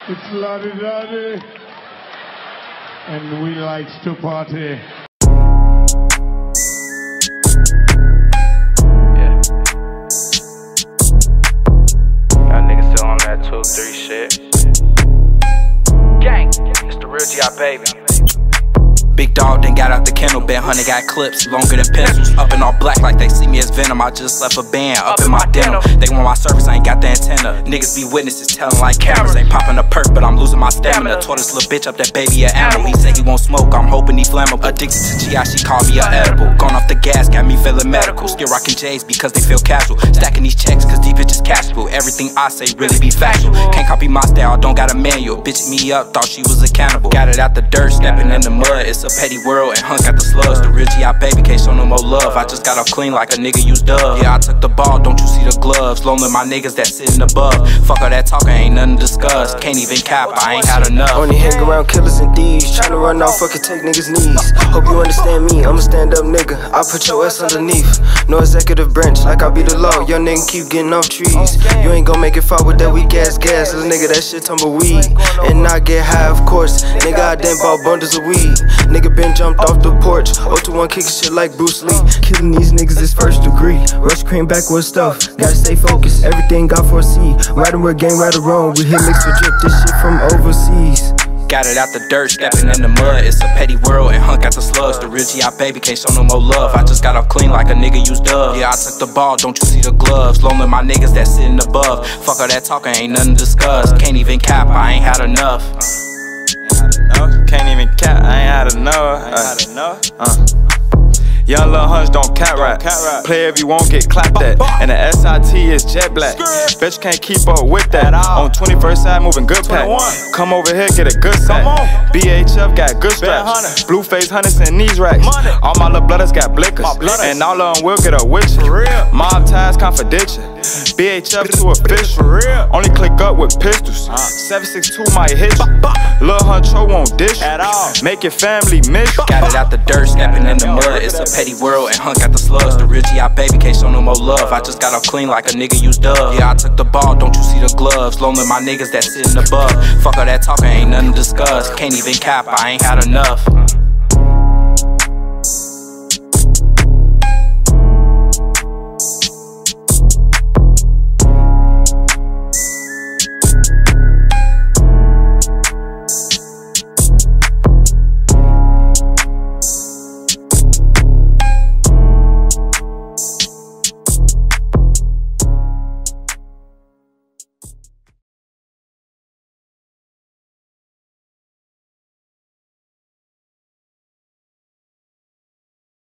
It's la-di-da-di, and we likes to party. Yeah. Y'all niggas still on that 2-3 shit. Gang, it's the real G.I. baby. Big dog then got out the kennel, Ben Hunter got clips longer than pencils. Up in all black like they see me as Venom. I just left a band up in my denim. They want my service, I ain't got the antenna. Niggas be witnesses telling like cameras. Ain't popping a perk, but I'm losing my stamina. Tore this little bitch up, that baby an animal. He say he won't smoke, I'm hoping he flammable. Addicted to G.I., she called me a edible. Gone off the gas, got me feeling medical. Still rocking J's because they feel casual. Stacking these checks cause these bitches casual. Everything I say really be factual. Can't copy my style, don't got a manual. Bitching me up, thought she was a cannibal. Got it out the dirt, stepping in the mud. It's a petty world and Hunk got the slugs. The real G.I. baby can't show no more love. I just got off clean like a nigga used Dove. Yeah, I took the ball, don't you see the gloves? Lonely my niggas that sitting above. Fuck all that talking, ain't nothing to discuss. Can't even cap, I ain't had enough. Only hang around killers and thieves, tryna run off, fucking take niggas' knees. Hope you understand me, I'm a stand up nigga. I put your ass underneath. No executive branch, like I be the law. Young nigga keep getting off trees. You ain't gon' make it far with that weak ass gas. Little nigga, that shit tumbleweed. And I get high, of course. Nigga, I done bought bundles of weed. Nigga been jumped off the porch. 021 kicking shit like Bruce Lee. Killing these niggas is first degree. Rush cream backwards stuff. Gotta stay focused, everything got foreseen. Riding with game, right or wrong. We hit mixed with drip, this shit from overseas. Got it out the dirt, stepping in the mud. It's a petty world and Hunk got the slugs. The real G.I. baby can't show no more love. I just got off clean like a nigga used Dove. Yeah, I took the ball, don't you see the gloves? Lonely my niggas that sitting above. Fuck all that talking, ain't nothing to discuss. Can't even cap, I ain't had enough. Can't even cap, I ain't had enough. Young Lil Hunch don't cat rap. Play if you won't get clapped at. And the SIT is jet black. Bet you can't keep up with that. On 21st side moving good pack. Come over here, get a good sack. BHF got good straps. Blueface hunters and these racks. All my little blooders got blickers. And all of them will get a witch. Mob ties confidential. BHF too official. Only click up with pistols. 762 might hit you. Lil Huncho won't dish you. Make your family miss you. Got it out the dirt, stepping in the mud. It's a petty world and Hunk got the slugs. The real G.I. baby can't show no more love. I just got off clean like a nigga used Dove. Yeah, I took the ball, don't you see the gloves? Lonely my niggas that sitting above. Fuck all that talking, ain't nothing to discuss. Can't even cap, I ain't had enough.